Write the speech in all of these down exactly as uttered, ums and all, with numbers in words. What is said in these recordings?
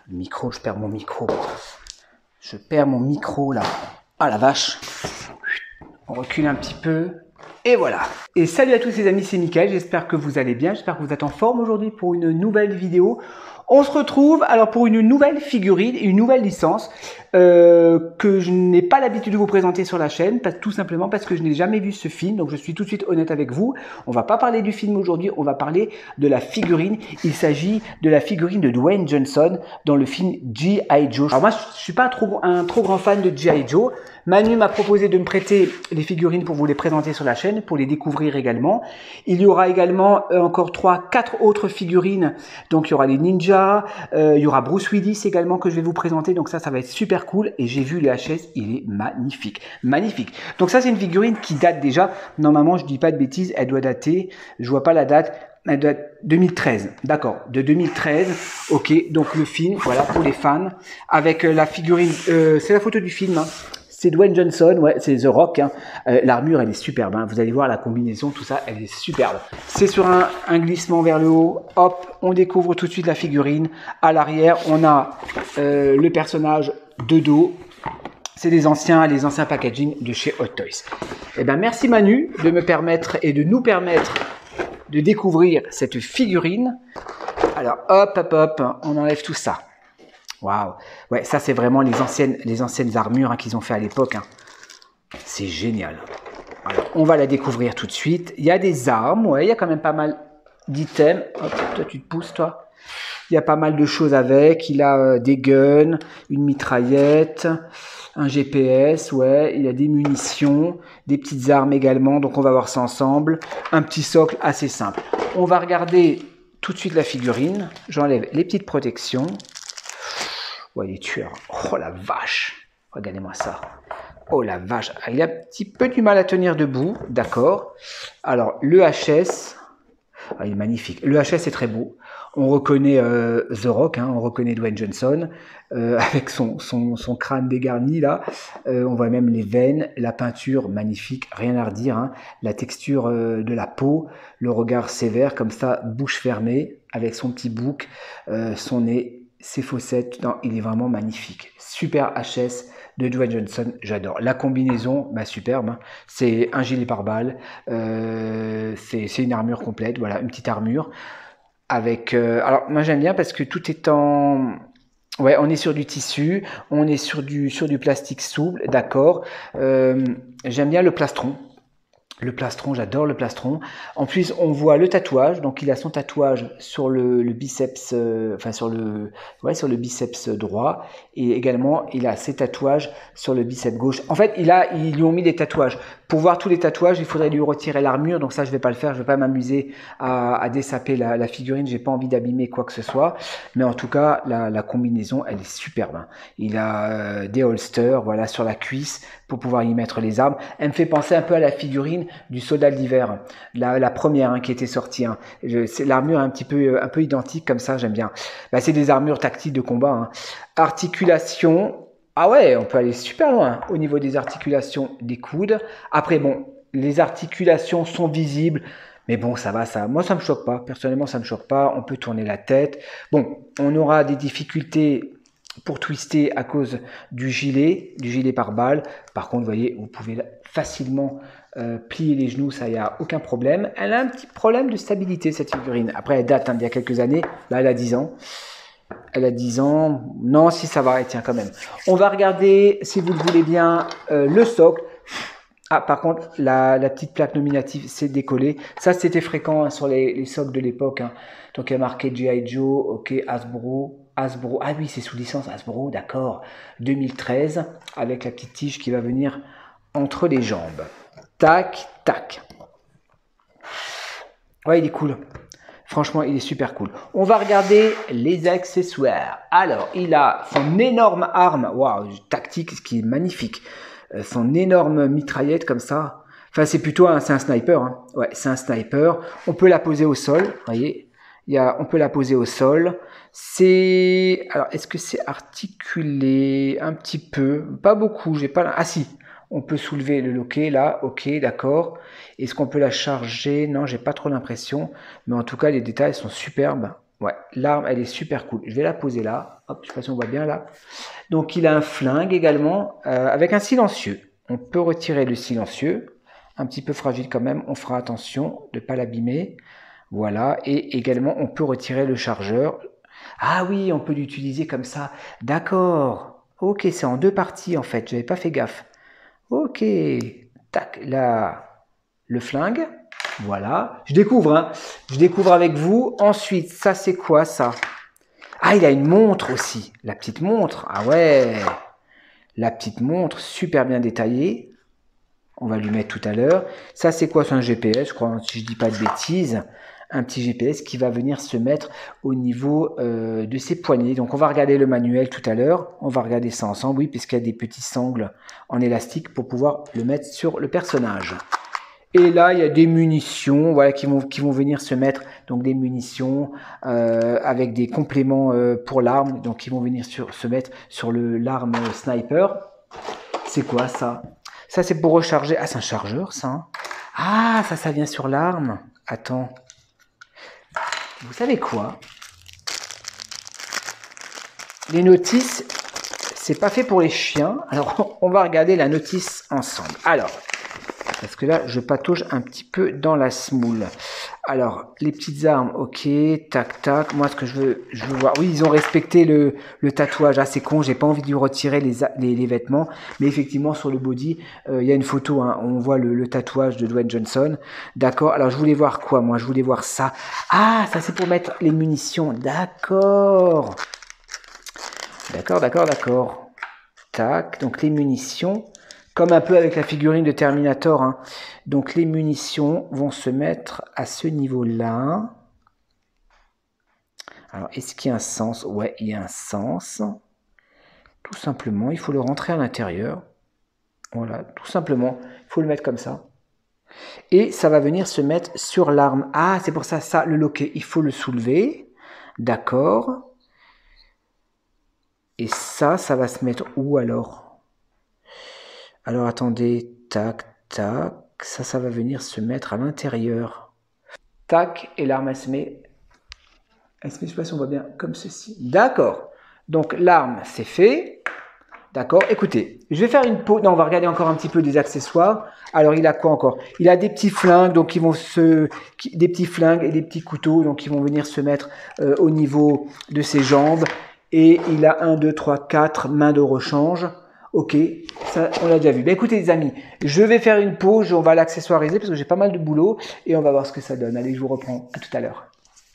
Le micro, je perds mon micro. Je perds mon micro là. Ah la vache. On recule un petit peu. Et voilà. Et salut à tous les amis, c'est Mickaël. J'espère que vous allez bien. J'espère que vous êtes en forme aujourd'hui pour une nouvelle vidéo. On se retrouve alors pour une nouvelle figurine, une nouvelle licence euh, que je n'ai pas l'habitude de vous présenter sur la chaîne, parce, tout simplement parce que je n'ai jamais vu ce film, donc je suis tout de suite honnête avec vous. On va pas parler du film aujourd'hui, on va parler de la figurine. Il s'agit de la figurine de Dwayne Johnson dans le film G I Joe. Alors moi, je suis pas trop, un trop grand fan de G I Joe. Manu m'a proposé de me prêter les figurines pour vous les présenter sur la chaîne, pour les découvrir également. Il y aura également euh, encore trois, quatre autres figurines. Donc il y aura les ninjas, euh, il y aura Bruce Willis également que je vais vous présenter. Donc ça, ça va être super cool. Et j'ai vu le H S, il est magnifique, magnifique. Donc ça, c'est une figurine qui date déjà. Normalement, je dis pas de bêtises, elle doit dater. Je vois pas la date. Elle doit être deux mille treize, d'accord, de deux mille treize, ok, donc le film, voilà, pour les fans, avec euh, la figurine, euh, c'est la photo du film, hein. C'est Dwayne Johnson, ouais, c'est The Rock, hein. euh, l'armure elle est superbe, hein. Vous allez voir la combinaison, tout ça, elle est superbe. C'est sur un, un glissement vers le haut, hop, on découvre tout de suite la figurine, à l'arrière, on a euh, le personnage de dos. C'est les anciens, les anciens packaging de chez Hot Toys. Eh ben, merci Manu de me permettre et de nous permettre de découvrir cette figurine. Alors, hop, hop, hop, on enlève tout ça. Waouh. Ouais, ça, c'est vraiment les anciennes, les anciennes armures hein, qu'ils ont fait à l'époque. Hein. C'est génial. Alors, on va la découvrir tout de suite. Il y a des armes, ouais, il y a quand même pas mal d'items. Hop, toi, tu te pousses, toi. Il y a pas mal de choses avec. Il a euh, des guns, une mitraillette, un G P S, ouais. Il a des munitions, des petites armes également. Donc, on va voir ça ensemble. Un petit socle assez simple. On va regarder tout de suite la figurine. J'enlève les petites protections. Ouais, les tueurs. Oh, la vache. Regardez-moi ça. Oh, la vache. Il a un petit peu du mal à tenir debout. D'accord. Alors, le H S... Ah, il est magnifique. Le H S est très beau. On reconnaît euh, The Rock, hein, on reconnaît Dwayne Johnson, euh, avec son, son, son crâne dégarni là. Euh, on voit même les veines, la peinture magnifique, rien à redire. Hein. La texture euh, de la peau, le regard sévère comme ça, bouche fermée, avec son petit bouc, euh, son nez, ses fossettes. Non, il est vraiment magnifique. Super H S de Dwayne Johnson, j'adore. La combinaison, bah, superbe, hein. C'est un gilet pare-balles, euh, c'est une armure complète, voilà, une petite armure. Avec, euh, alors moi j'aime bien parce que tout est en... Ouais, on est sur du tissu, on est sur du, sur du plastique souple, d'accord. Euh, j'aime bien le plastron. Le plastron, j'adore le plastron. En plus, on voit le tatouage. Donc, il a son tatouage sur le, le biceps, euh, enfin sur le, ouais, sur le biceps droit, et également il a ses tatouages sur le biceps gauche. En fait, il a, ils lui ont mis des tatouages. Pour voir tous les tatouages, il faudrait lui retirer l'armure. Donc ça, je vais pas le faire. Je vais pas m'amuser à, à dessaper la, la figurine. J'ai pas envie d'abîmer quoi que ce soit. Mais en tout cas, la, la combinaison, elle est superbe. Hein. Il a euh, des holsters, voilà, sur la cuisse pour pouvoir y mettre les armes. Elle me fait penser un peu à la figurine du soldat d'hiver, la, la première hein, qui était sortie. Hein. L'armure est un petit peu, un peu identique comme ça, j'aime bien. Bah, c'est des armures tactiles de combat. Hein. Articulation, ah ouais, on peut aller super loin au niveau des articulations des coudes. Après, bon, les articulations sont visibles. Mais bon, ça va, ça. Moi, ça me choque pas. Personnellement, ça me choque pas. On peut tourner la tête. Bon, on aura des difficultés pour twister à cause du gilet, du gilet pare-balles. Par contre, vous voyez, vous pouvez facilement euh, plier les genoux, ça, il n'y a aucun problème. Elle a un petit problème de stabilité, cette figurine. Après, elle date hein, d'il y a quelques années. Là, elle a dix ans. Elle a dix ans. Non, si ça va, elle tient quand même. On va regarder, si vous le voulez bien, euh, le socle. Ah, par contre, la, la petite plaque nominative s'est décollée. Ça, c'était fréquent hein, sur les, les socles de l'époque. Hein. Donc, il y a marqué G I Joe, ok, Hasbro. Hasbro, ah oui, c'est sous licence Hasbro, d'accord. deux mille treize, avec la petite tige qui va venir entre les jambes. Tac, tac. Ouais, il est cool. Franchement, il est super cool. On va regarder les accessoires. Alors, il a son énorme arme, waouh, tactique, ce qui est magnifique. Euh, son énorme mitraillette comme ça. Enfin, c'est plutôt un, c'est un sniper. Hein. Ouais, c'est un sniper. On peut la poser au sol, vous voyez. Il y a, on peut la poser au sol. C'est, alors, est-ce que c'est articulé un petit peu? Pas beaucoup. J'ai pas. Ah si. On peut soulever le loquet là, ok, d'accord. Est-ce qu'on peut la charger? Non, j'ai pas trop l'impression. Mais en tout cas, les détails sont superbes. Ouais, l'arme, elle est super cool. Je vais la poser là. Hop, je sais pas si on voit bien là. Donc, il a un flingue également euh, avec un silencieux. On peut retirer le silencieux. Un petit peu fragile quand même. On fera attention de ne pas l'abîmer. Voilà. Et également, on peut retirer le chargeur. Ah oui, on peut l'utiliser comme ça. D'accord. Ok, c'est en deux parties en fait. Je n'avais pas fait gaffe. Ok. Tac, là, le flingue. Voilà. Je découvre, hein. Je découvre avec vous. Ensuite, ça, c'est quoi, ça? Ah, il a une montre aussi. La petite montre. Ah ouais. La petite montre, super bien détaillée. On va lui mettre tout à l'heure. Ça, c'est quoi? C'est un G P S, je crois, si je dis pas de bêtises. Un petit G P S qui va venir se mettre au niveau euh, de ses poignets. Donc, on va regarder le manuel tout à l'heure. On va regarder ça ensemble, oui, puisqu'il y a des petits sangles en élastique pour pouvoir le mettre sur le personnage. Et là, il y a des munitions, voilà, qui vont qui vont venir se mettre, donc des munitions euh, avec des compléments euh, pour l'arme, donc qui vont venir sur, se mettre sur le l'arme sniper. C'est quoi ça? Ça, c'est pour recharger. Ah, c'est un chargeur, ça. Hein. Ah, ça, ça vient sur l'arme. Attends. Vous savez quoi? Les notices, c'est pas fait pour les chiens. Alors, on va regarder la notice ensemble. Alors. Parce que là, je patauge un petit peu dans la semoule. Alors, les petites armes, ok, tac, tac. Moi, ce que je veux, je veux voir... Oui, ils ont respecté le, le tatouage. Ah, c'est con, j'ai pas envie de lui retirer les, les, les vêtements. Mais effectivement, sur le body, euh, il y a une photo, hein, on voit le, le tatouage de Dwayne Johnson. D'accord, alors je voulais voir quoi, moi? Je voulais voir ça. Ah, ça, c'est pour mettre les munitions. D'accord. D'accord, d'accord, d'accord. Tac, donc les munitions... Comme un peu avec la figurine de Terminator. Hein. Donc les munitions vont se mettre à ce niveau-là. Alors est-ce qu'il y a un sens? Ouais, il y a un sens. Tout simplement, il faut le rentrer à l'intérieur. Voilà, tout simplement, il faut le mettre comme ça. Et ça va venir se mettre sur l'arme. Ah, c'est pour ça, ça, le loquet, il faut le soulever. D'accord. Et ça, ça va se mettre où alors? Alors attendez, tac, tac, ça, ça va venir se mettre à l'intérieur. Tac, et l'arme, elle se met, elle se met, je sais pas si on voit bien, comme ceci. D'accord, donc l'arme, c'est fait. D'accord, écoutez, je vais faire une pause, non, on va regarder encore un petit peu des accessoires. Alors, il a quoi encore? Il a des petits flingues, donc ils vont se, des petits flingues et des petits couteaux, donc ils vont venir se mettre euh, au niveau de ses jambes. Et il a un, deux, trois, quatre mains de rechange. Ok, ça on l'a déjà vu. Ben écoutez les amis, je vais faire une pause, on va l'accessoiriser parce que j'ai pas mal de boulot et on va voir ce que ça donne. Allez, je vous reprends à tout à l'heure.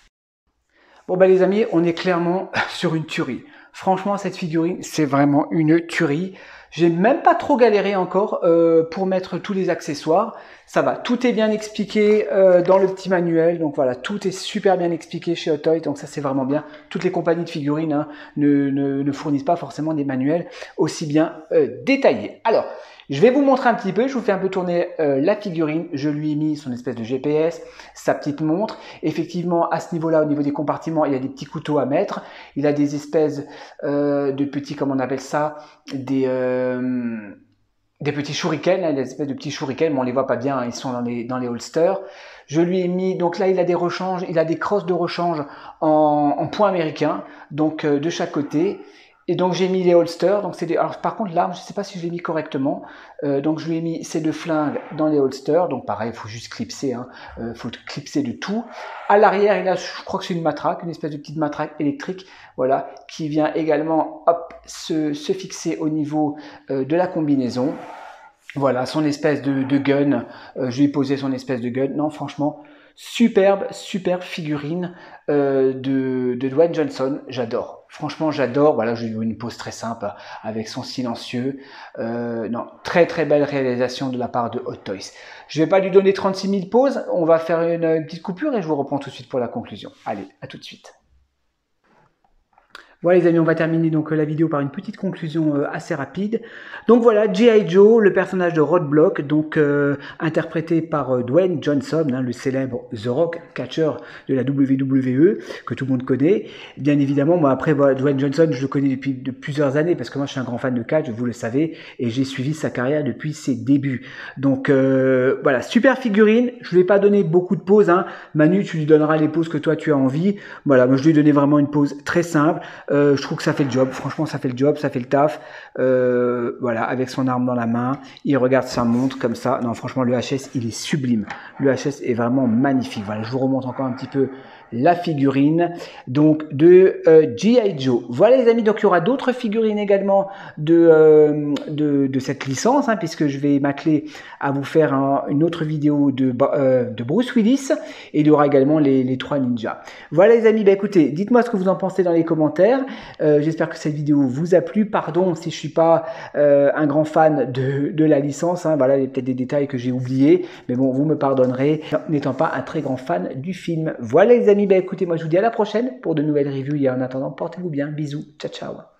Bon ben les amis, on est clairement sur une tuerie. Franchement, cette figurine, c'est vraiment une tuerie. J'ai même pas trop galéré encore euh, pour mettre tous les accessoires. Ça va, tout est bien expliqué euh, dans le petit manuel. Donc voilà, tout est super bien expliqué chez Hot Toys. Donc ça, c'est vraiment bien. Toutes les compagnies de figurines hein, ne, ne, ne fournissent pas forcément des manuels aussi bien euh, détaillés. Alors, je vais vous montrer un petit peu. Je vous fais un peu tourner euh, la figurine. Je lui ai mis son espèce de G P S, sa petite montre. Effectivement, à ce niveau-là, au niveau des compartiments, il y a des petits couteaux à mettre. Il a des espèces euh, de petits, comment on appelle ça, des... Euh, des petits shurikens, là, des espèces de petits shurikens, mais on les voit pas bien, hein, ils sont dans les, dans les holsters. Je lui ai mis, donc là il a des rechanges, il a des crosses de rechange en, en points américains, donc euh, de chaque côté. Et donc j'ai mis les holsters, donc c'est des, alors par contre l'arme, je sais pas si je l'ai mis correctement, euh, donc je lui ai mis ces deux flingues dans les holsters, donc pareil, il faut juste clipser, il hein, euh, faut clipser de tout. À l'arrière, il a, je crois que c'est une matraque, une espèce de petite matraque électrique, voilà, qui vient également, hop, se, se fixer au niveau euh, de la combinaison. Voilà, son espèce de, de gun, euh, je lui ai posé son espèce de gun, non franchement, superbe, superbe figurine euh, de, de Dwayne Johnson, j'adore. Franchement, j'adore. Voilà, je lui ai une pose très simple avec son silencieux. Euh, non, très très belle réalisation de la part de Hot Toys. Je vais pas lui donner trente-six mille pauses. On va faire une, une petite coupure et je vous reprends tout de suite pour la conclusion. Allez, à tout de suite. Voilà les amis, on va terminer donc la vidéo par une petite conclusion euh, assez rapide. Donc voilà, G I Joe, le personnage de Roadblock, donc euh, interprété par euh, Dwayne Johnson, hein, le célèbre The Rock, catcheur de la W W E, que tout le monde connaît. Bien évidemment, moi après voilà, Dwayne Johnson, je le connais depuis de plusieurs années, parce que moi je suis un grand fan de catch, vous le savez, et j'ai suivi sa carrière depuis ses débuts. Donc euh, voilà, super figurine, je lui ai pas donné beaucoup de poses, hein. Manu, tu lui donneras les poses que toi tu as envie. Voilà, moi je lui ai donné vraiment une pose très simple. Euh, je trouve que ça fait le job, franchement ça fait le job, ça fait le taf, euh, voilà, avec son arme dans la main, il regarde sa montre comme ça, non franchement le H S il est sublime, le H S est vraiment magnifique. Voilà, je vous remonte encore un petit peu la figurine donc de euh, G I Joe. Voilà les amis, donc il y aura d'autres figurines également de, euh, de, de cette licence, hein, puisque je vais m'atteler à vous faire un, une autre vidéo de, euh, de Bruce Willis, et il y aura également les, les trois ninjas. Voilà les amis, bah écoutez, dites-moi ce que vous en pensez dans les commentaires. Euh, j'espère que cette vidéo vous a plu. Pardon si je suis pas euh, un grand fan de, de la licence, hein. Voilà, il y a peut-être des détails que j'ai oubliés, mais bon, vous me pardonnerez, n'étant pas un très grand fan du film. Voilà les amis, bah écoutez, moi je vous dis à la prochaine pour de nouvelles reviews, et en attendant, portez-vous bien, bisous, ciao ciao.